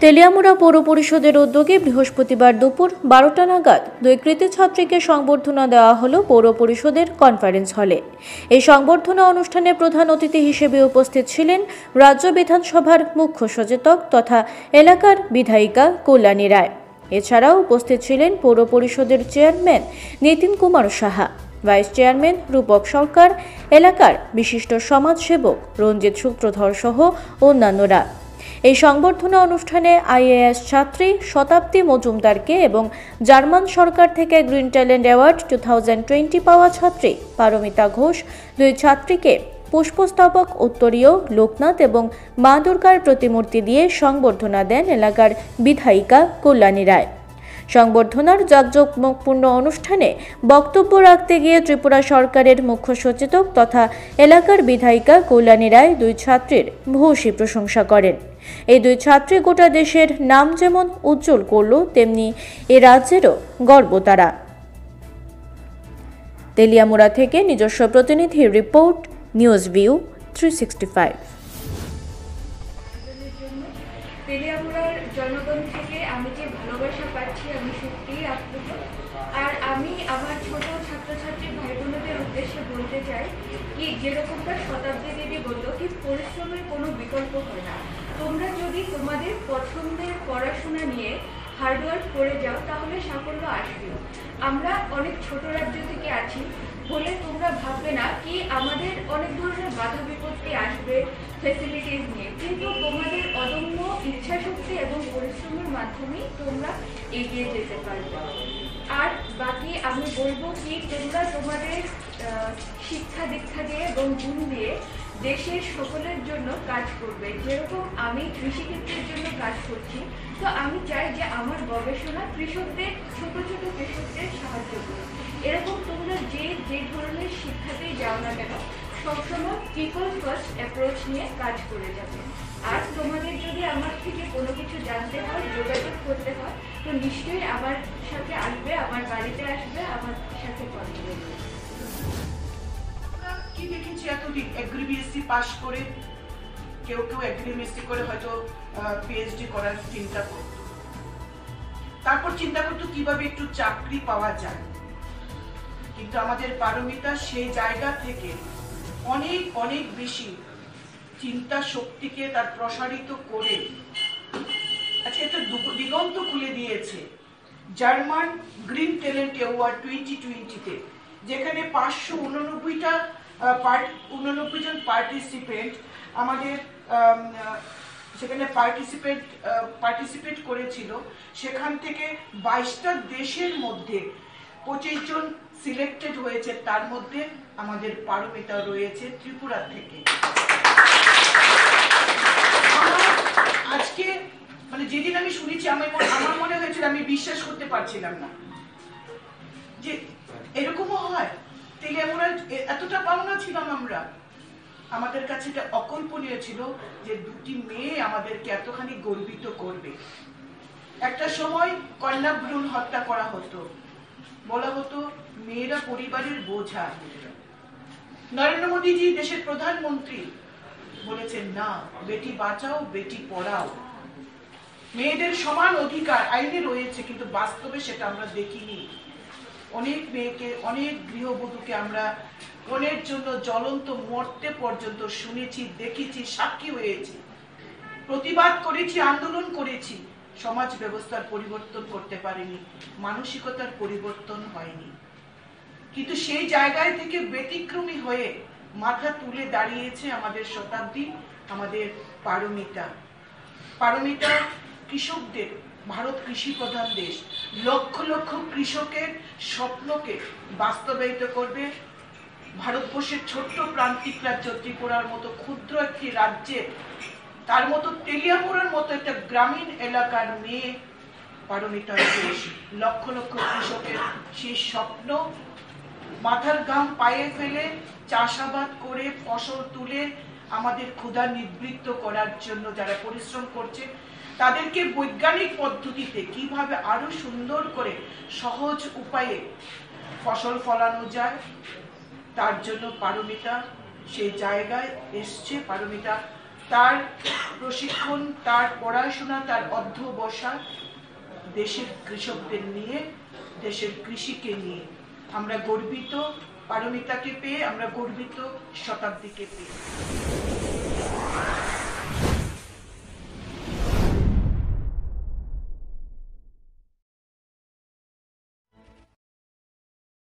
তেলিয়ামুড়া পৌর পরিষদের উদ্যোগে বৃহস্পতিবার দুপুর 12টা নাগাদ দুই কৃতী ছাত্রীকে সংবর্ধনা দেওয়া হলো পৌর পরিষদের কনফারেন্স হলে। এই সংবর্ধনা অনুষ্ঠানে প্রধান অতিথি হিসেবে উপস্থিত ছিলেন রাজ্য বিধানসভার মুখ্য সচেতক তথা এলাকার বিধায়িকা কল্যাণী রায়। এছাড়াও উপস্থিত ছিলেন পৌর পরিষদের chairman Nitin Kumar Saha, vice chairman Rupak Sarkar, এলাকার বিশিষ্ট সমাজসেবক রঞ্জিত সূত্রধর সহ অন্যান্যরা। এই সংবর্ধনা অনুষ্ঠানে আইএএস ছাত্রী শতাব্দী মজুমদারকে এবং জার্মান সরকার থেকে গ্রিন ট্যালেন্ট অ্যাওয়ার্ড 2020 পাওয়া ছাত্রী পারমিতা ঘোষ দুই ছাত্রীকে পুষ্পস্তবক, উত্তরীয়, লোকনাথ এবং মা দুর্গার প্রতিমূর্তি দিয়ে সংবর্ধনা দেন এলাকার বিধায়িকা কল্যাণী রায়। সংবর্ধনার জাঁকজমকপূর্ণ অনুষ্ঠানে বক্তব্য রাখতে গিয়ে ত্রিপুরা সরকারের মুখ্য সচেতক তথা এলাকার বিধায়িকা কল্যাণী রায় দুই ছাত্রীর ভূয়সী প্রশংসা করেন। এই দুই ছাত্রী গোটা দেশের নাম যেমন উজ্জ্বল করল, তেমনি এ রাজ্যেরও গর্ব তারা। তেলিয়ামুড়া থেকে নিজস্ব প্রতিনিধি রিপোর্ট, নিউজ ভিউ 365। তেলিয়ামুড়ার জনগণ থেকে আমি যে ভালোবাসা পাচ্ছি, আমি সত্যিই আপ্লুত। আর আমি আমার ছোট ছাত্রছাত্রী ভাই বোনদের উদ্দেশ্যে বলতে চাই কি, যেরকমটা শতাব্দী দিদি বললো কি পরিশ্রমের কোনো বিকল্প হয় না। তোমরা যদি তোমাদের পছন্দের পড়াশোনা নিয়ে হার্ডওয়ার্ক করে যাও তাহলে সাফল্য আসবে। আমরা অনেক ছোট রাজ্য থেকে আছি বলে তোমরা ভাববে না কি আমাদের অনেক ধরনের বাধা বিপত্তি আসবে ফ্যাসিলিটিস নিয়ে, কিন্তু তোমাদের অদম্য ইচ্ছাশক্তি এবং পরিশ্রমের মাধ্যমেই তোমরা এগিয়ে যেতে পারবে। আর বাকি আমি বলবো কি, তোমরা তোমাদের শিক্ষা দীক্ষা দিয়ে এবং গুণ দিয়ে দেশের সকলের জন্য কাজ করবে। যেরকম আমি কৃষিক্ষেত্রের জন্য কাজ করছি, তো আমি চাই যে আমার গবেষণা কৃষকদের, ছোট ছোট কৃষকদের সাহায্য করবে। এরকম তোমরা যে ধরনের শিক্ষাতেই যাও না কেন, সবসময় পিপল ফার্স্ট অ্যাপ্রোচ নিয়ে কাজ করে যাবে। আর তোমাদের যদি আমার থেকে কোনো কিছু জানতে হয়, যোগাযোগ করতে হয়, তো নিশ্চয়ই আমার সাথে আসবে, আমার বাড়িতে আসবে, আমার সাথে কথা বলবে। কি দেখেছি এতদিন এগ্রি-বিএসসি পাস করে কেউ এগ্রি-বিএসসি করে হয়তো পিএইচডি করার চিন্তা করত, তারপর চিন্তা করতো কিভাবে একটু চাকরি পাওয়া যায়। কিন্তু আমাদের পারমিতা সেই জায়গা থেকে অনেক অনেক বেশি চিন্তা শক্তিকে তার প্রসারিত করে আজকে একটা দিগন্ত খুলে দিয়েছে। জার্মান গ্রিন ট্যালেন্ট অ্যাওয়ার্ড 2020-তে যেখানে 589 জন পার্টিসিপেন্ট আমাদের সেখানে পার্টিসিপেট করেছিল। সেখান থেকে 22টা দেশের মধ্যে 25 জন সিলেক্টেড হয়েছে, তার মধ্যে আমাদের পারমিতা রয়েছে ত্রিপুরা থেকে। আজকে মানে যেদিন আমি শুনেছি আমার মনে হয়েছিল, আমি বিশ্বাস করতে পারছিলাম না যে এরকমও হয়। তেলিয়ামুড়ার এতটা পাওনা ছিলাম আমরা, আমাদের কাছে এটা অকল্পনীয় ছিল যে দুটি মেয়ে আমাদেরকে এতখানি গর্বিত করবে। একটা সময় কন্যা ভ্রূণ হত্যা করা হতো, বলা হতো মেয়েরা পরিবারের বোঝা। নরেন্দ্র মোদীজি দেশের প্রধানমন্ত্রী বলেছেন না, বেটি বাঁচাও বেটি পড়াও। মেয়েদের সমান অধিকার আইনে রয়েছে, কিন্তু বাস্তবে সেটা আমরা দেখিনি। অনেক মেয়েকে, অনেক গৃহবধূকে আমরা কোনের জন্য জ্বলন্ত মরতে পর্যন্ত শুনেছি, দেখেছি, সাক্ষী হয়েছি, প্রতিবাদ করেছি, আন্দোলন করেছি। সমাজ ব্যবস্থার পরিবর্তন করতে পারেনি, মানসিকতার পরিবর্তন হয়নি। কিন্তু সেই জায়গায় থেকে ব্যতিক্রমী হয়ে মাথা তুলে দাঁড়িয়েছে আমাদের শতাব্দী, আমাদের পারমিতা। পারমিতা কৃষকদের, ভারত কৃষি প্রধান দেশ, লক্ষ লক্ষ কৃষকের স্বপ্নকে বাস্তবায়িত করবে। ভারতবর্ষের ছোট্ট প্রান্তিক রাজ্য ত্রিপুরার মতো ক্ষুদ্র একটি রাজ্যে, তার মতো তেলিয়ামুড়ার মতো একটা গ্রামীণ এলাকার মেয়ে পারমিতার দেশ। লক্ষ লক্ষ কৃষকের সেই স্বপ্ন মাথার ঘাম পায়ে ফেলে চাষাবাদ করে ফসল তুলে আমাদের ক্ষুধা নিবৃত্ত করার জন্য যারা পরিশ্রম করছে, তাদেরকে বৈজ্ঞানিক পদ্ধতিতে কিভাবে আরো সুন্দর করে সহজ উপায়ে ফসল ফলানো যায়, তার জন্য পারমিতা সেই জায়গায় এসছে। পারমিতা তার প্রশিক্ষণ, তার পড়াশোনা, তার অধ্যবসায় দেশের কৃষকদের নিয়ে, দেশের কৃষিকে নিয়ে। আমরা গর্বিত পারমিতাকে পেয়ে, আমরা গর্বিত শতাব্দীকে পেয়ে।